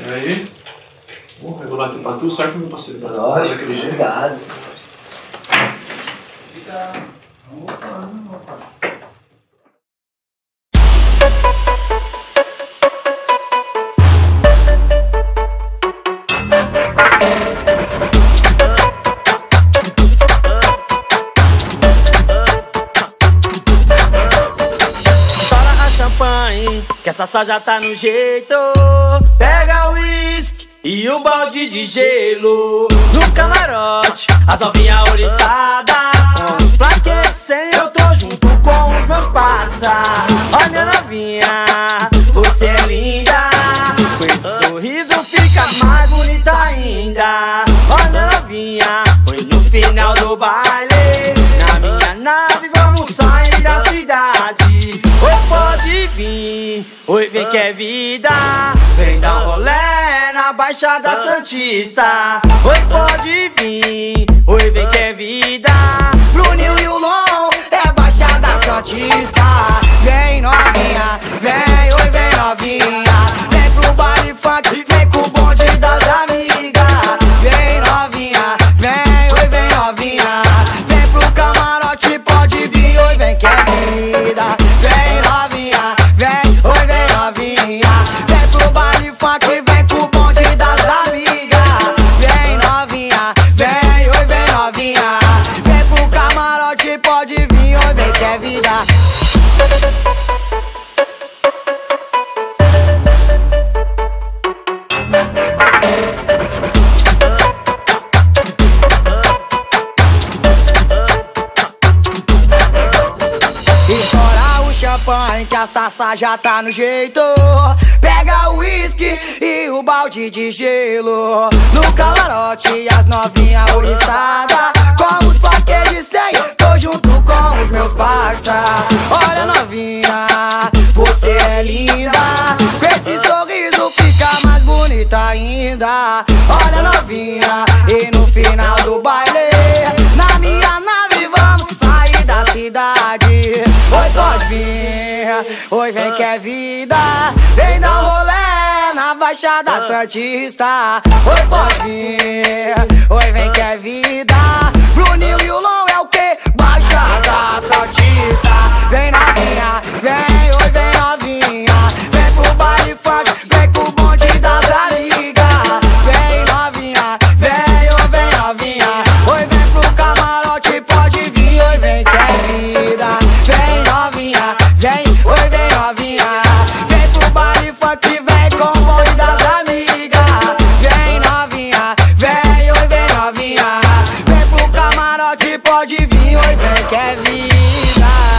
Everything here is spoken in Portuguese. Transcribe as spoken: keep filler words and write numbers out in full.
Aí. Vou regular aqui pra tu, certo, meu parceiro? Lógico, obrigado. Fica... Opa, opa. Que essa só já tá no jeito. Pega o uísque e um balde de gelo. No camarote, as novinha oriçada. Com os plaquetes sem, eu tô junto com os meus parça. Olha novinha, você é linda. Com esse sorriso fica mais bonita ainda. Olha novinha, foi no final do baile. Na minha nave vamos sair da cidade. Oi, pode vir, oi, vem que é vida. Vem dar um rolê na Baixada Santista. Oi, pode vir, oi, vem que é vida. Bruninho e o Lon é Baixada Santista. Vem novinha, vem, oi, vem novinha. Vem pro baile funk, vem com o bonde das amigas. Vem novinha, vem, oi, vem novinha. Vem pro camarote, pode vir, oi, vem que é vida. Vem novinha, vem, oi, vem novinha. Vem pro baile funk, vem com o bonde das amigas. Vem novinha, vem, oi, vem novinha. Vem pro camarote, pode vir, oi, vem que é vida. Champanhe que as taças já tá no jeito. Pega o uísque e o balde de gelo. No camarote as novinha oriçada. Com os paquetes de cem, tô junto com os meus parça. Olha novinha, você é linda. Com esse sorriso fica mais bonita ainda. Olha novinha, e no final do baile, na minha nave vamos sair da cidade. Oi, pode vir, oi, vem que é vida. Vem dar um rolê na Baixada Santista. Oi, pode vir, oi, vem que é vida. Bruninho e o Lon é o que? Baixada Santista. Vem novinha, vem, oi, vem novinha. Vem pro baile funk, vem com o bonde das amigas. Vem novinha, vem, oi, vem novinha. Oi, vem pro camarote, pode vir, oi, vem que é vida. Vem novinha, vem, oi, vem novinha. Vem pro baile funk, vem com o bonde das amigas. Vem novinha, vem, oi, vem novinha. Vem pro camarote, pode vir, oi, vem que é vida.